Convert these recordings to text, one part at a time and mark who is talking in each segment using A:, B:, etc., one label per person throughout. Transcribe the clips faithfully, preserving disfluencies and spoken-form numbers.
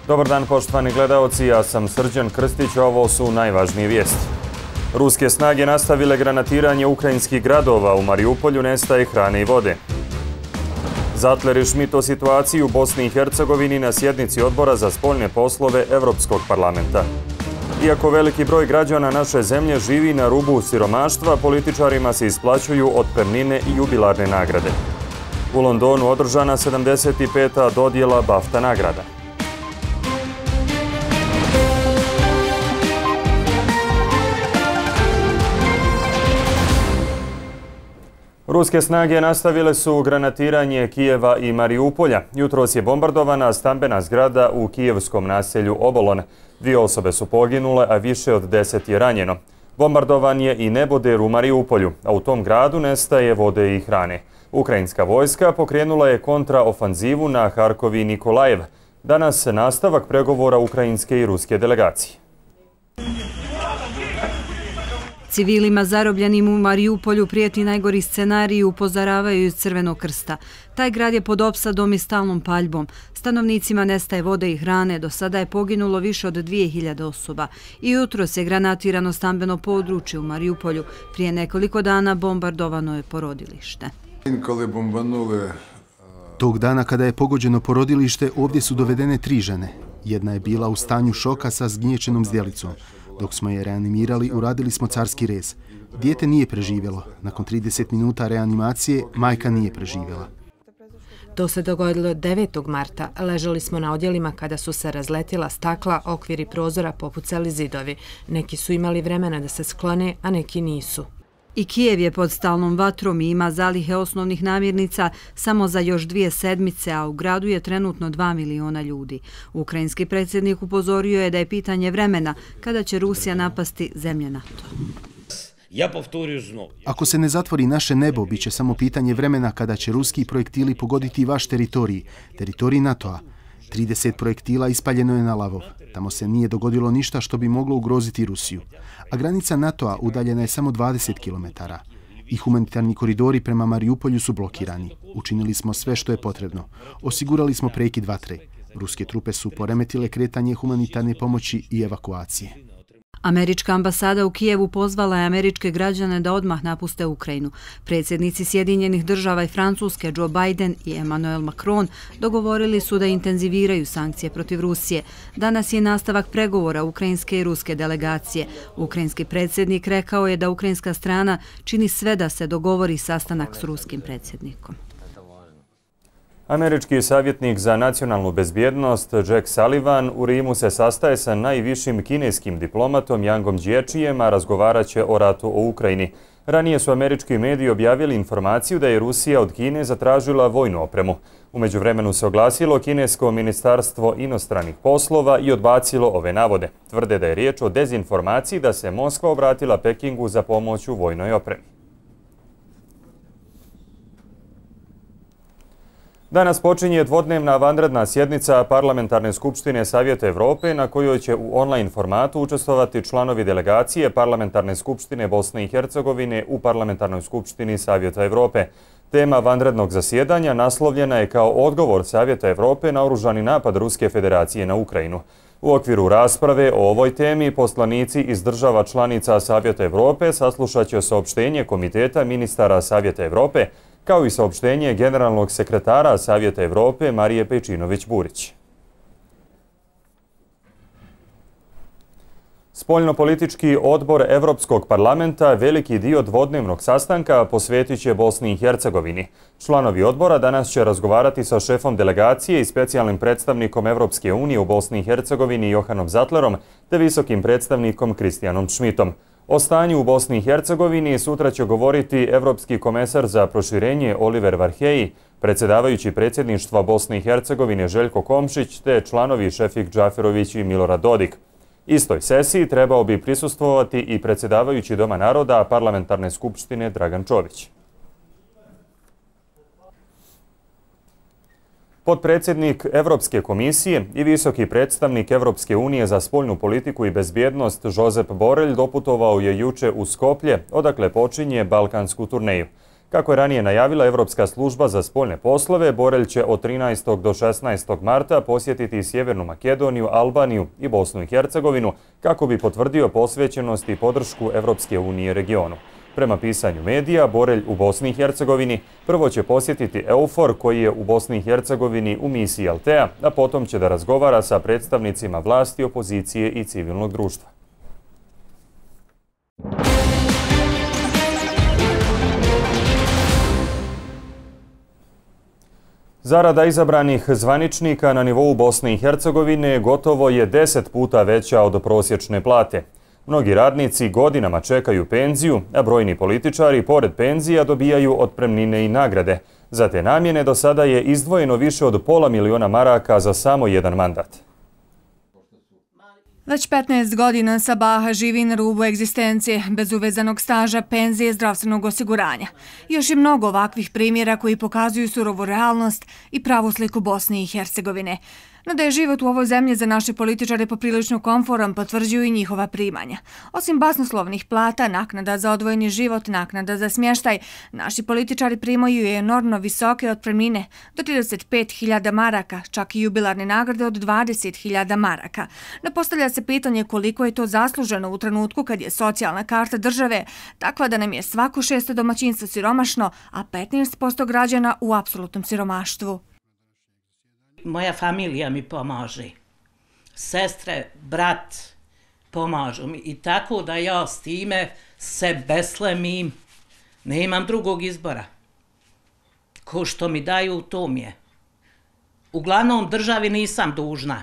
A: Dobar dan, poštovani gledaoci, ja sam Srđan Krstić, a ovo su najvažnije vijesti. Ruske snage nastavile granatiranje ukrajinskih gradova, u Mariupolju nestaje hrane i vode. Zatler i Schmidt o situaciji u Bosni i Hercegovini na sjednici Odbora za spoljne poslove Evropskog parlamenta. Iako veliki broj građana naše zemlje živi na rubu siromaštva, političarima se isplaćuju otpremnine i jubilarne nagrade. U Londonu održana sedamdeset peta dodjela BAFTA nagrada. Ruske snage nastavile su granatiranje Kijeva i Mariupolja. Jutros je bombardovana stambena zgrada u kijevskom naselju Obolon. Dvije osobe su poginule, a više od deset je ranjeno. Bombardovan je i neboder u Mariupolju, a u tom gradu nestaje vode i hrane. Ukrajinska vojska pokrenula je kontraofanzivu na Harkov i Nikolajev. Danas nastavak pregovora ukrajinske i ruske delegacije.
B: Civilima zarobljenim u Mariupolju prijeti najgori scenarij, upozoravaju iz Crvenog krsta. Taj grad je pod opsadom i stalnom paljbom. Stanovnicima nestaje vode i hrane, do sada je poginulo više od dvije hiljade osoba. I jutros je granatirano stambeno područje u Mariupolju. Prije nekoliko dana bombardovano je porodilište.
C: Tog dana kada je pogođeno porodilište, ovdje su dovedene tri žene. Jedna je bila u stanju šoka sa zgnječenom zdjelicom. Dok smo je reanimirali, uradili smo carski rez. Dijete nije preživjelo. Nakon trideset minuta reanimacije, majka nije preživjela.
D: To se dogodilo devetog marta. Ležali smo na odjelima kada su se razletila stakla, okviri prozora, popucali zidovi. Neki su imali vremena da se sklone, a neki nisu.
B: I Kijev je pod stalnom vatrom i ima zalihe osnovnih namirnica samo za još dvije sedmice, a u gradu je trenutno dva miliona ljudi. Ukrajinski predsjednik upozorio je da je pitanje vremena kada će Rusija napasti zemlje NATO.
C: Ako se ne zatvori naše nebo, bit će samo pitanje vremena kada će ruski projektili pogoditi vaš teritorij, teritorij NATO-a. trideset projektila ispaljeno je na Lavov. Tamo se nije dogodilo ništa što bi moglo ugroziti Rusiju. A granica NATO-a udaljena je samo dvadeset kilometara. I humanitarni koridori prema Mariupolju su blokirani. Učinili smo sve što je potrebno. Osigurali smo prekid vatre. Ruske trupe su poremetile kretanje humanitarne pomoći i evakuacije.
B: Američka ambasada u Kijevu pozvala je američke građane da odmah napuste Ukrajinu. Predsjednici Sjedinjenih država i Francuske Joe Biden i Emmanuel Macron dogovorili su da intenziviraju sankcije protiv Rusije. Danas je nastavak pregovora ukrajinske i ruske delegacije. Ukrajinski predsjednik rekao je da ukrajinska strana čini sve da se dogovori sastanak s ruskim predsjednikom.
A: Američki savjetnik za nacionalnu bezbjednost Jack Sullivan u Rimu se sastaje sa najvišim kineskim diplomatom Yangom Jiechijem, a razgovarat će o ratu o Ukrajini. Ranije su američki mediji objavili informaciju da je Rusija od Kine zatražila vojnu opremu. U međuvremenu se oglasilo kinesko ministarstvo inostranih poslova i odbacilo ove navode. Tvrde da je riječ o dezinformaciji da se Moskva obratila Pekingu za pomoć u vojnoj opremi. Danas počinje dvodnevna vanredna sjednica Parlamentarne skupštine Savjeta Evrope na kojoj će u online formatu učestvovati članovi delegacije Parlamentarne skupštine Bosne i Hercegovine u Parlamentarnoj skupštini Savjeta Evrope. Tema vanrednog zasjedanja naslovljena je kao odgovor Savjeta Evrope na oružani napad Ruske federacije na Ukrajinu. U okviru rasprave o ovoj temi poslanici iz država članica Savjeta Evrope saslušat će saopštenje Komiteta ministara Savjeta Evrope, kao i saopštenje generalnog sekretara Savjeta Evrope Marije Pejčinović-Burić. Spoljnopolitički odbor Evropskog parlamenta veliki dio dvodnevnog sastanka posvetit će Bosni i Hercegovini. Članovi odbora danas će razgovarati sa šefom delegacije i specijalnim predstavnikom Evropske unije u Bosni i Hercegovini Johanom Zatlerom te visokim predstavnikom Kristijanom Schmidtom. O stanju u Bosni i Hercegovini sutra će govoriti Evropski komesar za proširenje Oliver Varhelyi, predsjedavajući predsjedništva Bosne i Hercegovine Željko Komšić te članovi Šefik Džaferović i Milorad Dodik. Istoj sesiji trebao bi prisustvovati i predsjedavajući Doma naroda Parlamentarne skupštine Dragan Čović. Potpredsjednik Evropske komisije i visoki predstavnik Evropske unije za spoljnu politiku i bezbjednost Josep Borrell doputovao je juče u Skoplje, odakle počinje balkansku turneju. Kako je ranije najavila Evropska služba za spoljne poslove, Borelj će od trinaestog do šesnaestog marta posjetiti Sjevernu Makedoniju, Albaniju i Bosnu i Hercegovinu kako bi potvrdio posvećenost i podršku Evropske unije regionu. Prema pisanju medija, Borelj u Bosni i Hercegovini prvo će posjetiti EUFOR koji je u Bosni i Hercegovini u misiji Altea, a potom će da razgovara sa predstavnicima vlasti, opozicije i civilnog društva. Zarada izabranih zvaničnika na nivou Bosne i Hercegovine gotovo je deset puta veća od prosječne plate. Mnogi radnici godinama čekaju penziju, a brojni političari pored penzija dobijaju otpremnine i nagrade. Za te namjene do sada je izdvojeno više od pola miliona maraka za samo jedan mandat.
B: Već petnaest godina Sabaha živi na rubu egzistencije, bez uvezanog staža, penzije, zdravstvenog osiguranja. Još je mnogo ovakvih primjera koji pokazuju surovu realnost i pravu sliku Bosne i Hercegovine. No da je život u ovoj zemlji za naše političare poprilično komforan, potvrđuju i njihova primanja. Osim basnoslovnih plata, naknada za odvojeni život, naknada za smještaj, naši političari primaju i enormno visoke otpremnine, do trideset pet hiljada maraka, čak i jubilarne nagrade od dvadeset hiljada maraka. No postavlja se pitanje koliko je to zasluženo u trenutku kad je socijalna karta države takva da nam je svako šesto domaćinstvo siromašno, a petnaest posto građana u apsolutnom siromaštvu.
E: Moja familija mi pomaže, sestre, brat pomažu mi i tako da ja s time se beslemim, nemam drugog izbora. Ko što mi daju, to mi je. Uglavnom državi nisam dužna,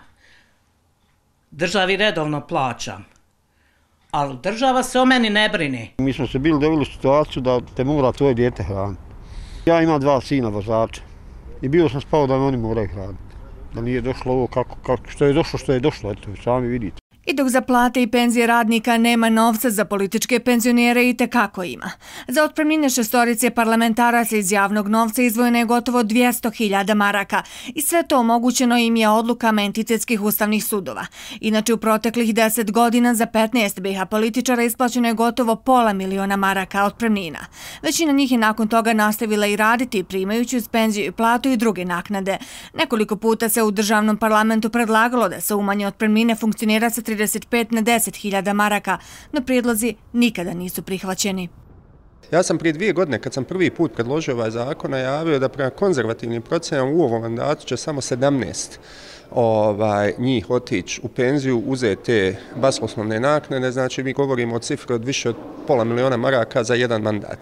E: državi redovno plaćam, ali država se o meni ne brine.
F: Mi smo se bili doveli u situaciju da te mora tvoje dijete hraniti. Ja imam dva sina vozača i bio sam spao da me oni moraju hraniti. Da nije došlo ovo kako, kako, što je došlo, što je došlo, eto, sami vidite.
B: I dok za plate i penzije radnika nema novca, za političke penzionere i tekako ima. Za otpremnine šestorice parlamentaraca iz javnog novca izdvojeno je gotovo dvjesto hiljada maraka i sve to omogućeno im je odlukama entitetskih ustavnih sudova. Inače, u proteklih deset godina za petnaest B iH političara isplaćeno je gotovo pola miliona maraka otpremnina. Većina njih je nakon toga nastavila i raditi, primajući uz penziju i platu i druge naknade. Nekoliko puta se u državnom parlamentu predlagalo da se umanje otpremnine funkcionira sa trideset pet na deset hiljada maraka, no prijedlozi nikada nisu prihvaćeni.
G: Ja sam prije dvije godine, kad sam prvi put predložio ovaj zakon, najavio da prema konzervativnim procenama u ovom mandatu će samo sedamnaest ovaj, njih otići u penziju, uzeti te basnoslovne naknade, znači mi govorimo o cifri od više od pola miliona maraka za jedan mandat.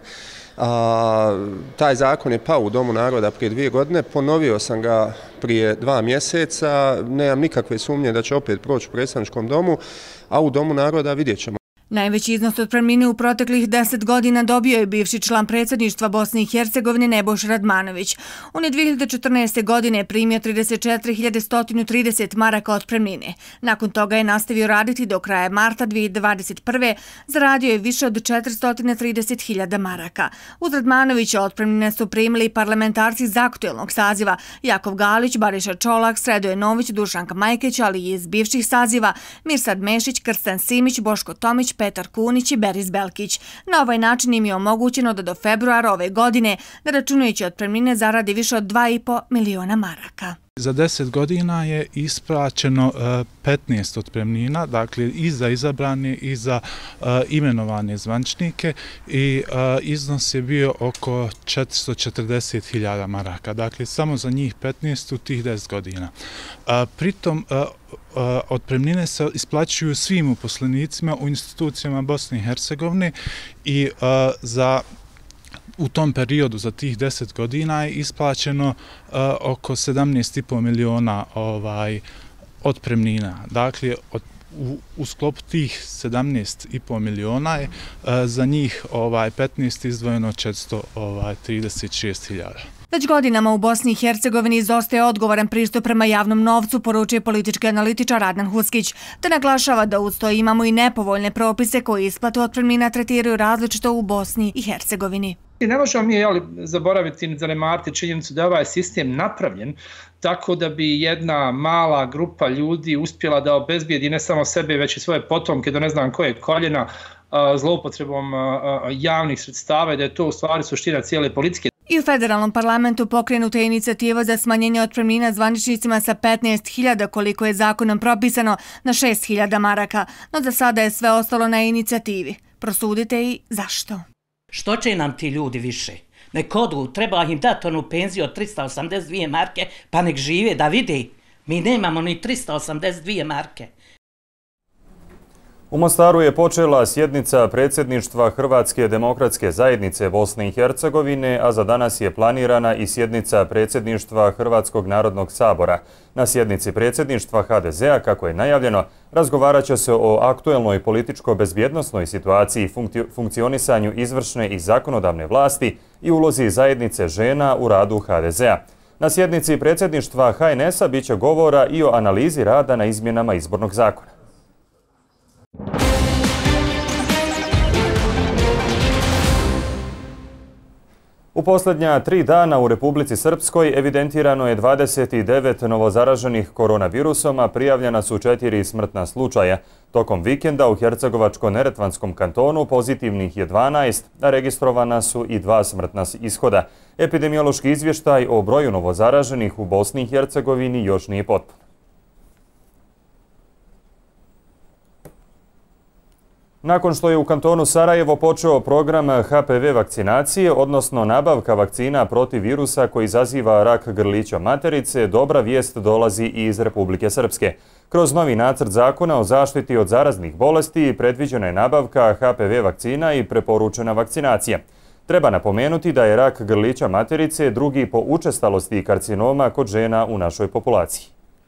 G: A, taj zakon je pao u Domu naroda prije dvije godine, ponovio sam ga prije dva mjeseca, nemam nikakve sumnje da će opet proći u predstavničkom domu, a u Domu naroda vidjet ćemo.
B: Najveći iznos otpremnine u proteklih deset godina dobio je bivši član predsjedništva Bosne i Hercegovine Nebojša Radmanović. On je dvije hiljade četrnaeste. godine primio trideset četiri hiljade sto trideset maraka otpremnine. Nakon toga je nastavio raditi do kraja marta dvije hiljade dvadeset prve. Zaradio je više od četiristo trideset hiljada maraka. Uz Radmanovića otpremnine su primili parlamentarci iz aktuelnog saziva Jakov Galić, Bariša Čolak, Sredoje Nović, Dušanka Majkeć, ali i iz bivših saziva Mirsad Mešić, Krstan Simić, Boško Tomić, Petar Kunić i Beris Belkić. Na ovaj način im je omogućeno da do februara ove godine, ne računajući otpremnine, zaradi više od dva i po miliona maraka.
H: Za deset godina je isplaćeno petnaest otpremnina, dakle i za izabrane i za imenovane zvaničnike i iznos je bio oko četiristo četrdeset hiljada maraka, dakle samo za njih petnaest u tih deset godina. Pritom otpremnine se isplaćuju svim uposlenicima u institucijama Bosne i Hercegovine i za u tom periodu za tih deset godina je isplaćeno uh, oko sedamnaest i po miliona ovaj, otpremnina. Dakle, od, u, u sklopu tih sedamnaest i po miliona je uh, za njih ovaj, petnaest izdvojeno četiristo trideset šest hiljada.
B: Već godinama u Bosni i Hercegovini izostaje odgovoran pristup prema javnom novcu, poručuje politički analitičar Adnan Huskić, te naglašava da uz to imamo i nepovoljne propise koji isplatu otpremnina tretiraju različito u Bosni i Hercegovini.
I: Ne možemo mi jeli, zaboraviti ni zanemariti činjenicu da je ovaj sistem napravljen tako da bi jedna mala grupa ljudi uspjela da obezbijedi ne samo sebe, već i svoje potomke do ne znam kojeg koljena, zloupotrebom javnih sredstava i da je to u stvari suština cijele politike.
J: I u federalnom parlamentu pokrenuta je inicijativa za smanjenje otpremnina zvaničnicima sa petnaest hiljada koliko je zakonom propisano na šest hiljada maraka, no za sada je sve ostalo na inicijativi. Prosudite i zašto.
E: Što će nam ti ljudi više? Nek odu, treba im dati onu penziju od trista osamdeset dvije marke, pa nek žive da vidi. Mi nemamo ni trista osamdeset dvije marke.
A: U Mostaru je počela sjednica predsjedništva Hrvatske demokratske zajednice Bosne i Hercegovine, a za danas je planirana i sjednica predsjedništva Hrvatskog narodnog sabora. Na sjednici predsjedništva ha de zea, kako je najavljeno, razgovarat će se o aktuelnoj političko-bezbjednosnoj situaciji, funkcionisanju izvršne i zakonodavne vlasti i ulozi zajednice žena u radu ha de zea. Na sjednici predsjedništva ha en es a bit će govora i o analizi rada na izmjenama izbornog zakona. U posljednja tri dana u Republici Srpskoj evidentirano je dvadeset devet novozaraženih koronavirusom, a prijavljena su četiri smrtna slučaja. Tokom vikenda u Hercegovačko-Neretvanskom kantonu pozitivnih je dvanaest, a registrovana su i dva smrtna ishoda. Epidemiološki izvještaj o broju novozaraženih u Bosni i Hercegovini još nije potpun. Nakon što je u kantonu Sarajevo počeo program ha pe ve vakcinacije, odnosno nabavka vakcina protiv virusa koji izaziva rak grlića materice, dobra vijest dolazi i iz Republike Srpske. Kroz novi nacrt zakona o zaštiti od zaraznih bolesti predviđena je nabavka ha pe ve vakcina i preporučena vakcinacija. Treba napomenuti da je rak grlića materice drugi po učestalosti karcinoma kod žena u našoj populaciji.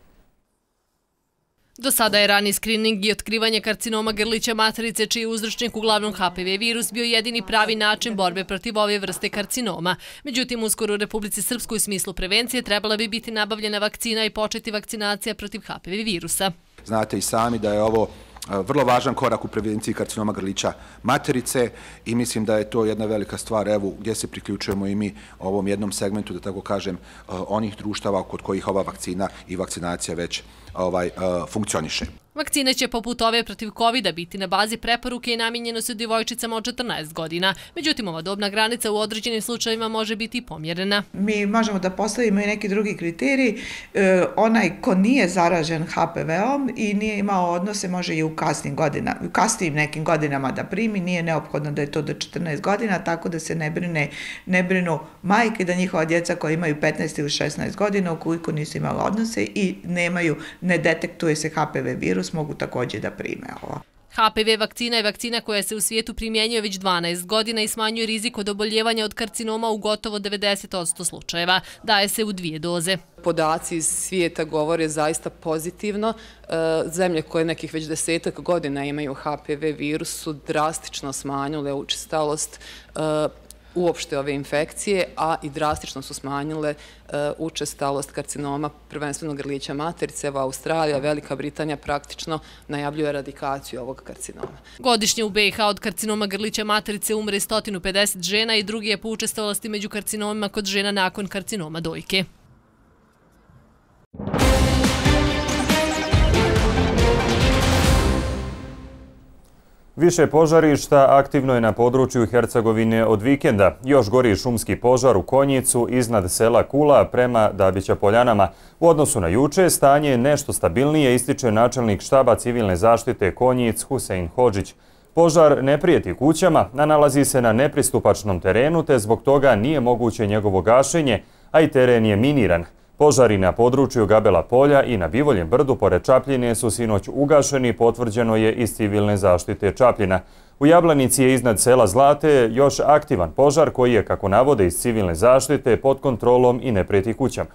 K: Do sada je rani skrining i otkrivanje karcinoma grlića materice, čiji je uzročnik uglavnom ha pe ve virus, bio jedini pravi način borbe protiv ove vrste karcinoma. Međutim, uskoro u Republici Srpskoj u smislu prevencije trebala bi biti nabavljena vakcina i početi vakcinacija protiv ha pe ve virusa.
L: Znate i sami da je ovo vrlo važan korak u prevenciji karcinoma grlića materice i mislim da je to jedna velika stvar, evo, gdje se priključujemo i mi ovom jednom segmentu, da tako kažem, onih društava kod kojih ova vakcina i vakcinacija već ovaj, funkcioniše.
K: Vakcine će poput ove protiv kovida biti na bazi preporuke i namijenjeno su djevojčicama od četrnaest godina. Međutim, ova dobna granica u određenim slučajevima može biti i pomjerena.
M: Mi možemo da postavimo i neki drugi kriterij. E, onaj ko nije zaražen ha pe veom i nije imao odnose može i u kasnim godinama, u kasnim nekim godinama da primi. Nije neophodno da je to do četrnaest godina, tako da se ne brine, ne brinu majke da njihova djeca koji imaju petnaest ili šesnaest godina, ukoliko nisu imali odnose i nemaju, ne detektuje se ha pe ve virus, mogu također da prime ovo.
K: ha pe ve vakcina je vakcina koja se u svijetu primjenjuje već dvanaest godina i smanjuje rizik od oboljevanja od karcinoma u gotovo devedeset posto slučajeva. Daje se u dvije doze.
N: Podaci iz svijeta govore zaista pozitivno. Zemlje koje nekih već desetak godina imaju ha pe ve virus su drastično smanjile učestalost uopšte ove infekcije, a i drastično su smanjile učestalost karcinoma, prvenstveno grlića materice. Evo, Australija, Velika Britanija praktično najavljuje eradikaciju ovog karcinoma.
K: Godišnje u be i ha od karcinoma grlića materice umre sto pedeset žena i drugi je po učestalosti među karcinomima kod žena nakon karcinoma dojke.
A: Više požarišta aktivno je na području Hercegovine od vikenda. Još gori šumski požar u Konjicu iznad sela Kula prema Dabića Poljanama. U odnosu na juče stanje je nešto stabilnije, ističe načelnik štaba civilne zaštite Konjic Husein Hodžić. Požar ne prijeti kućama, a nalazi se na nepristupačnom terenu, te zbog toga nije moguće njegovo gašenje, a i teren je miniran. Požari na području Gabela polja i na Bivoljem brdu pored Čapljine su sinoć ugašeni, potvrđeno je iz civilne zaštite Čapljina. U Jablanici je iznad sela Zlate još aktivan požar koji je, kako navode iz civilne zaštite, pod kontrolom i ne prijeti kućama.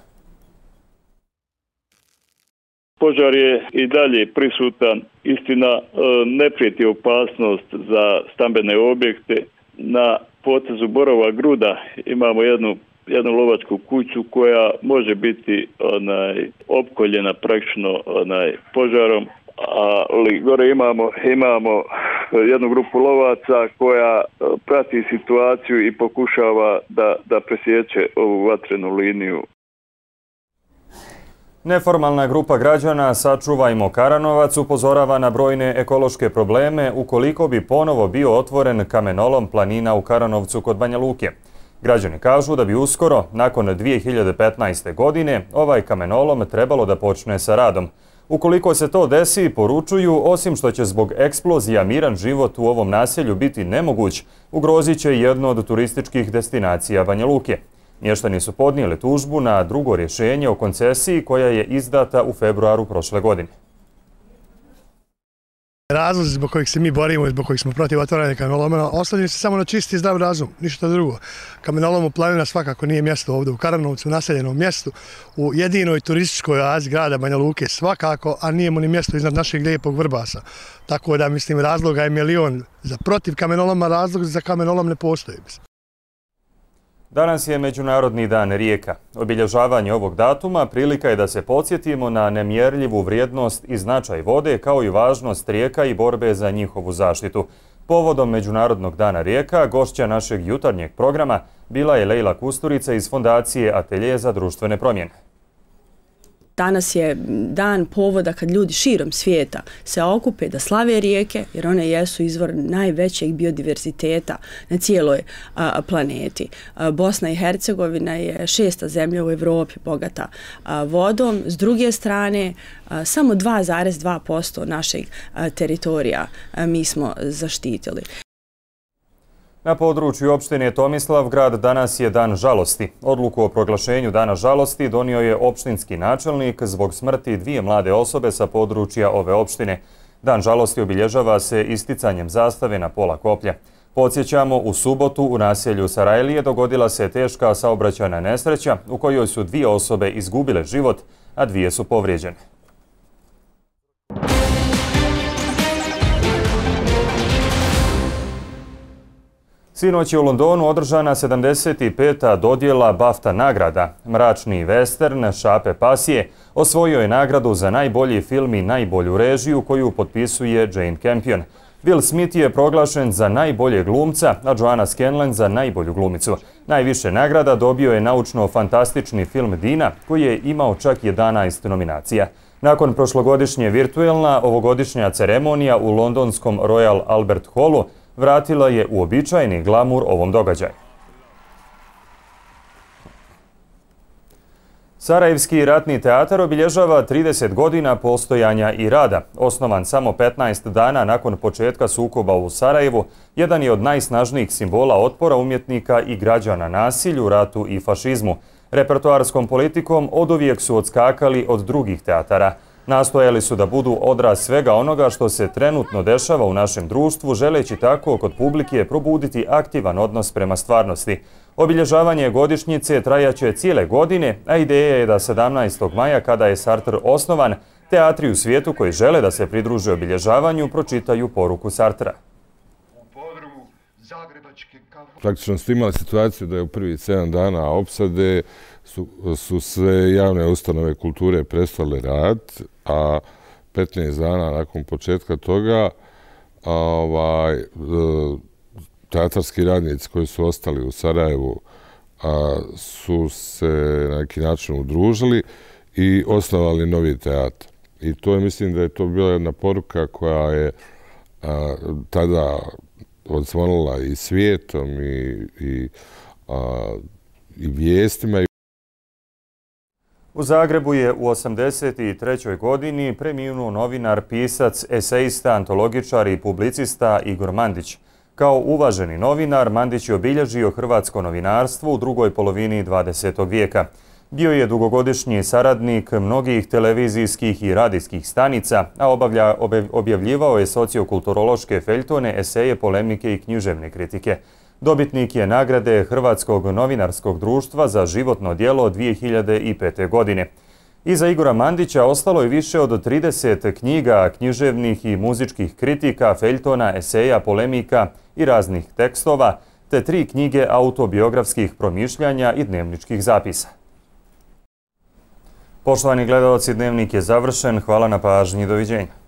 O: Požar je i dalje prisutan. Istina, ne prijeti opasnost za stambene objekte. Na potezu Borova Gruda imamo jednu jednu lovačku kuću koja može biti onaj opkoljena praktično onaj požarom, ali gore imamo imamo jednu grupu lovaca koja prati situaciju i pokušava da da presječe ovu vatrenu liniju.
A: Neformalna grupa građana Sačuvajmo Karanovac upozorava na brojne ekološke probleme ukoliko bi ponovo bio otvoren kamenolom planina u Karanovcu kod Banja Luke. Građani kažu da bi uskoro, nakon dvije hiljade petnaeste. godine, ovaj kamenolom trebalo da počne sa radom. Ukoliko se to desi, poručuju, osim što će zbog eksplozija miran život u ovom naselju biti nemoguć, ugrozit će jedno od turističkih destinacija Banja Luke. Mještani su podnijeli tužbu na drugo rješenje o koncesiji koja je izdata u februaru prošle godine.
P: Razlozi zbog kojih se mi borimo i zbog kojih smo protiv otvaranja kamenoloma oslanjaju se samo na čisti i zdrav razum, ništa drugo. Kamenolom planina svakako nije mjesto ovdje u Karanovcu, u naseljenom mjestu, u jedinoj turističkoj oazi grada Banja Luke svakako, a nije mu ni mjesto iznad našeg lijepog Vrbasa. Tako da, mislim, razloga je milion. Za protiv kamenoloma, razlog za kamenolom ne postoji.
A: Danas je Međunarodni dan rijeka. Obilježavanje ovog datuma prilika je da se podsjetimo na nemjerljivu vrijednost i značaj vode kao i važnost rijeka i borbe za njihovu zaštitu. Povodom Međunarodnog dana rijeka, gošća našeg jutarnjeg programa bila je Lejla Kusturica iz Fondacije Atelje za društvene promjene.
Q: Danas je dan povoda kad ljudi širom svijeta se okupe da slave rijeke, jer one jesu izvor najvećeg biodiverziteta na cijeloj a, planeti. A, Bosna i Hercegovina je šesta zemlja u Evropi bogata a, vodom. S druge strane, a, samo dva zarez dva posto našeg a, teritorija a, mi smo zaštitili.
A: Na području opštine Tomislavgrad danas je dan žalosti. Odluku o proglašenju dana žalosti donio je opštinski načelnik zbog smrti dvije mlade osobe sa područja ove opštine. Dan žalosti obilježava se isticanjem zastave na pola koplja. Podsjećamo, u subotu u naselju Sarajlije dogodila se teška saobraćajna nesreća u kojoj su dvije osobe izgubile život, a dvije su povrijeđene. Sinoć je u Londonu održana sedamdeset peta dodjela BAFTA nagrada. Mračni western Šape pasije osvojio je nagradu za najbolji film i najbolju režiju koju potpisuje Jane Campion. Will Smith je proglašen za najboljeg glumca, a Joanna Scanlon za najbolju glumicu. Najviše nagrada dobio je naučno-fantastični film Dina, koji je imao čak jedanaest nominacija. Nakon prošlogodišnje virtuelna, ovogodišnja ceremonija u londonskom Royal Albert Hallu vratila je uobičajeni glamur ovom događaju. Sarajevski ratni teatar obilježava trideset godina postojanja i rada. Osnovan samo petnaest dana nakon početka sukoba u Sarajevu, jedan je od najsnažnijih simbola otpora umjetnika i građana nasilju, ratu i fašizmu. Repertoarskom politikom oduvijek su odskakali od drugih teatara. Nastojali su da budu odraz svega onoga što se trenutno dešava u našem društvu, želeći tako kod publike probuditi aktivan odnos prema stvarnosti. Obilježavanje godišnjice trajaće cijele godine, a ideja je da sedamnaestog maja, kada je Sartre osnovan, teatri u svijetu koji žele da se pridruže obilježavanju pročitaju poruku Sartra.
R: Praktično ste imali situaciju da je u prvih sedam dana opsade su, su sve javne ustanove kulture prestale rad, a petnaest dana nakon početka toga a, ovaj, teatarski radnici koji su ostali u Sarajevu a, su se na neki način udružili i osnovali novi teatr. I to je, mislim da je to bila jedna poruka koja je a, tada odzvonila i svijetom i, i, a, i vijestima.
A: U Zagrebu je u osamdeset trećoj godini preminuo novinar, pisac, esejista, antologičar i publicista Igor Mandić. Kao uvaženi novinar, Mandić je obilježio hrvatsko novinarstvo u drugoj polovini dvadesetog vijeka. Bio je dugogodišnji saradnik mnogih televizijskih i radijskih stanica, a obavlja, objavljivao je sociokulturološke feljtone, eseje, polemike i književne kritike. Dobitnik je nagrade Hrvatskog novinarskog društva za životno djelo dvije hiljade pete. godine. Iza Igora Mandića ostalo je više od trideset knjiga, književnih i muzičkih kritika, feljtona, eseja, polemika i raznih tekstova, te tri knjige autobiografskih promišljanja i dnevničkih zapisa. Poštovani gledalci, dnevnik je završen. Hvala na pažnji i doviđenja.